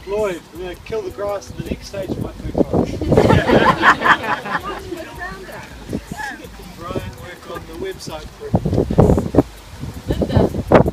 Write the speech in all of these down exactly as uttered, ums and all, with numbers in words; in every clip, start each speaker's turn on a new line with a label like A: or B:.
A: Lloyd, we're going to kill the grass in the next stage of my food forest. Brian, work on the website for it.
B: Linda,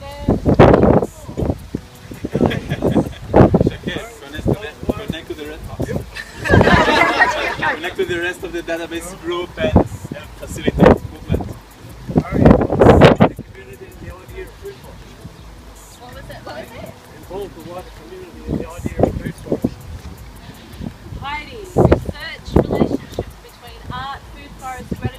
C: connect to the rest of connect to the rest of the database group and help facilitate movement.
A: The community in the idea of food forest.
B: what was it? What was it?
A: Involve the wider community in the idea of food forest.
B: Heidi, research relationships between art, food forest, strategy,